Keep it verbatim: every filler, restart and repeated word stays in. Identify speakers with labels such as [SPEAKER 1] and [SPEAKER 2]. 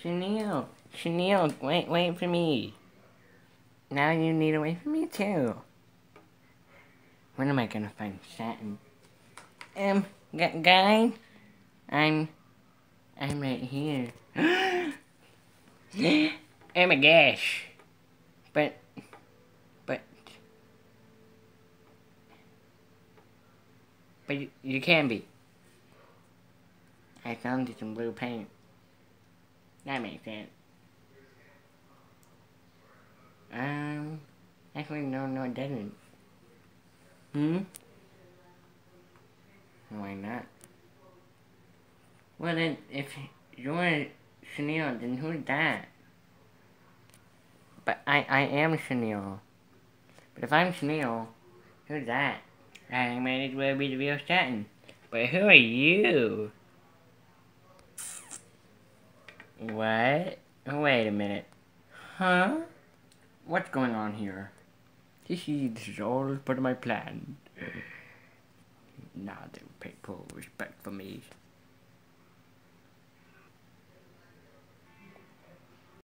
[SPEAKER 1] Chanel, Chanel, wait, wait for me. Now you need to wait for me too. When am I gonna find satin? Um, gu guys, I'm, I'm right here. Oh my gosh. But, but, but you, you can be. I found you some blue paint. That makes sense. Um, actually, no, no, it doesn't. Hmm? Why not? Well, then, if you're Chanel, then who's that? But I, I am Chanel. But if I'm Chanel, who's that? I might as well be the real satin. But who are you? What? Wait a minute. Huh? What's going on here? This is, this is all part of my plan. Now they'll pay full respect for me.